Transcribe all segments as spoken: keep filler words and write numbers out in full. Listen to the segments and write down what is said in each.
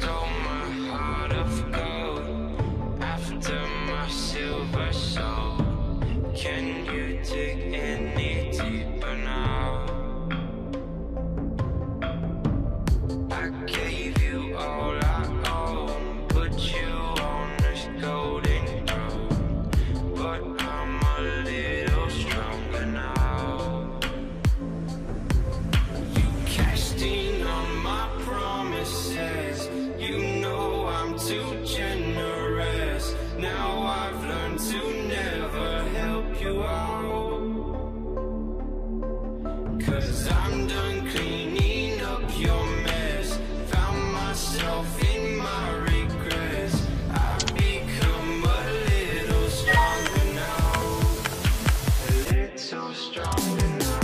stole my heart of gold after my silver soul. Can you dig any deeper now? I gave you all I own, put you on this golden throne, but I'm a little stronger now. You cashed in on my promises, you know I'm too generous. Now I've learned to never help you out, 'cause I'm done cleaning up your mess. Found myself in my regrets. I've become a little stronger now, a little stronger now.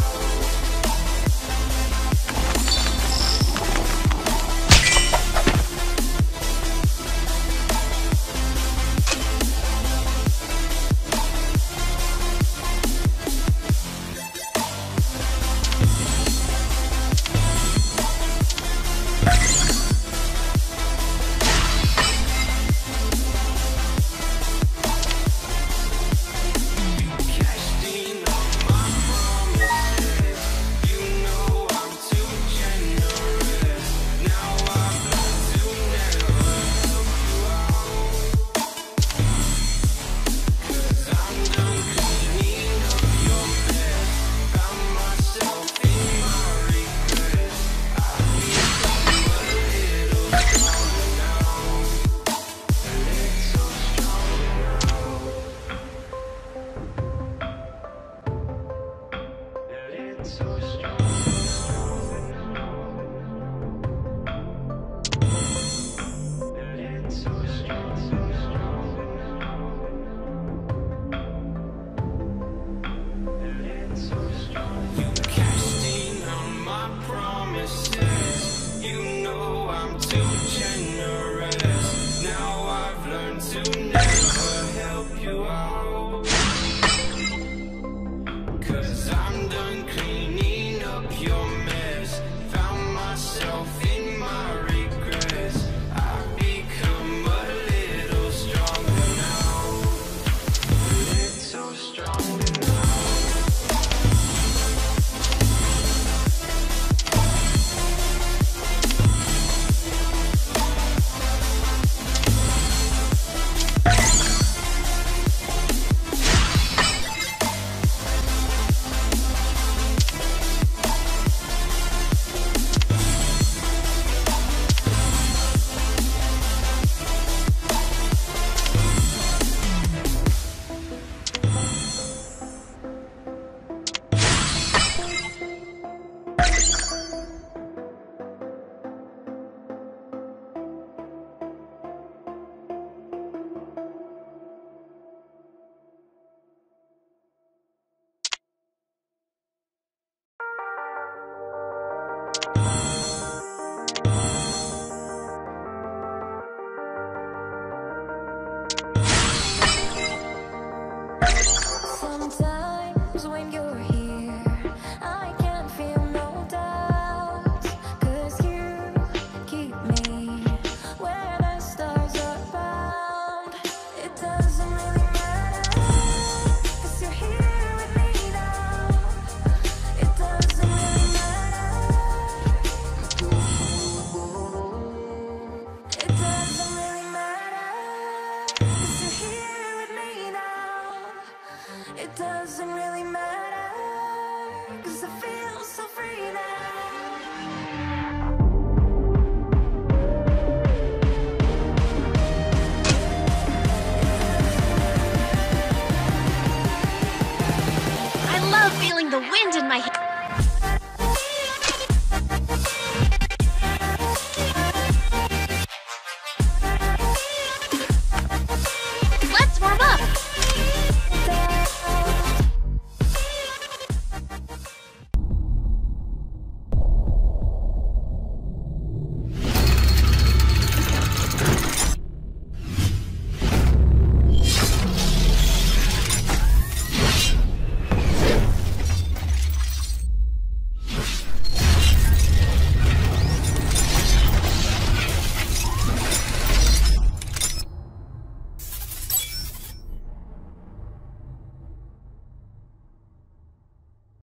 You know I'm too